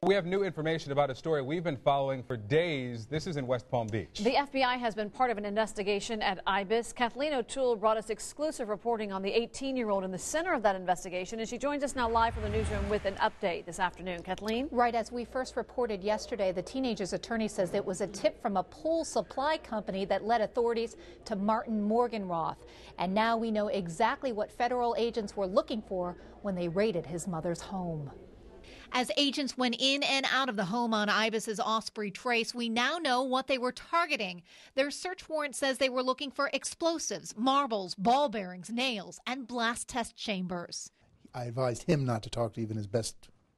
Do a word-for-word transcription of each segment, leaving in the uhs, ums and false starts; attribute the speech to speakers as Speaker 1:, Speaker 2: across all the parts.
Speaker 1: We have new information about a story we've been following for days. This is in West Palm Beach.
Speaker 2: The F B I has been part of an investigation at Ibis. Kathleen O'Toole brought us exclusive reporting on the eighteen-year-old in the center of that investigation, and she joins us now live from the newsroom with an update this afternoon. Kathleen?
Speaker 3: Right, as we first reported yesterday, the teenager's attorney says it was a tip from a pool supply company that led authorities to Martin Morgenroth. And now we know exactly what federal agents were looking for when they raided his mother's home. As agents went in and out of the home on Ibis's Osprey Trace, we now know what they were targeting. Their search warrant says they were looking for explosives, marbles, ball bearings, nails, and blast test chambers.
Speaker 4: I advised him not to talk to even his best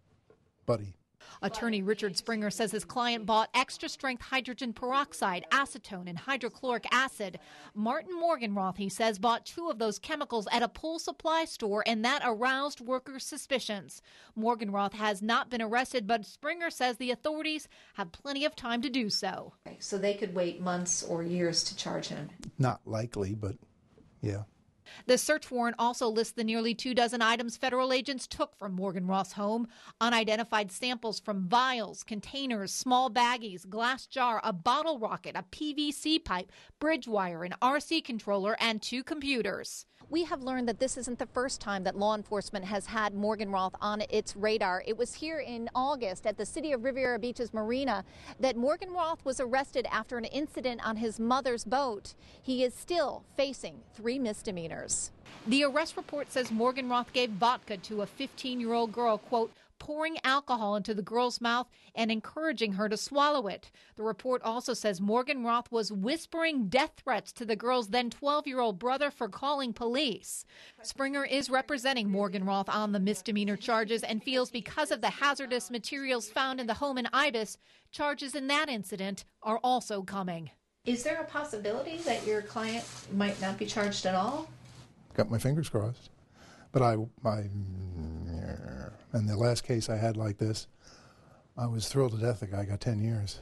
Speaker 4: buddy.
Speaker 3: Attorney Richard Springer says his client bought extra-strength hydrogen peroxide, acetone, and hydrochloric acid. Martin Morgenroth, he says, bought two of those chemicals at a pool supply store, and that aroused workers' suspicions. Morgenroth has not been arrested, but Springer says the authorities have plenty of time to do so.
Speaker 5: So they could wait months or years to charge him?
Speaker 4: Not likely, but yeah.
Speaker 3: The search warrant also lists the nearly two dozen items federal agents took from Morgenroth's home. Unidentified samples from vials, containers, small baggies, glass jar, a bottle rocket, a P V C pipe, bridge wire, an R C controller, and two computers.
Speaker 6: We have learned that this isn't the first time that law enforcement has had Morgenroth on its radar. It was here in August at the City of Riviera Beach's marina that Morgenroth was arrested after an incident on his mother's boat. He is still facing three misdemeanors.
Speaker 3: The arrest report says Morgenroth gave vodka to a fifteen-year-old girl, quote, pouring alcohol into the girl's mouth and encouraging her to swallow it. The report also says Morgenroth was whispering death threats to the girl's then twelve-year-old brother for calling police. Springer is representing Morgenroth on the misdemeanor charges and feels because of the hazardous materials found in the home in Ibis, charges in that incident are also coming.
Speaker 5: Is there a possibility that your client might not be charged at all?
Speaker 4: Got my fingers crossed. But I, I, in the last case I had like this, I was thrilled to death the guy got ten years.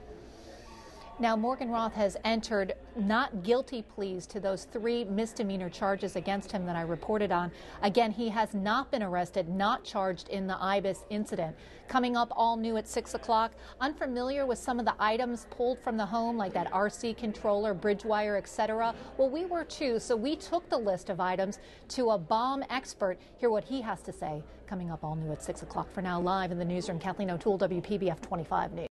Speaker 3: Now, Morgenroth has entered not guilty pleas to those three misdemeanor charges against him that I reported on. Again, he has not been arrested, not charged in the Ibis incident. Coming up all new at six o'clock, unfamiliar with some of the items pulled from the home, like that R C controller, bridge wire, et cetera? Well, we were too, so we took the list of items to a bomb expert. Hear what he has to say coming up all new at six o'clock. For now, live in the newsroom, Kathleen O'Toole, W P B F twenty-five News.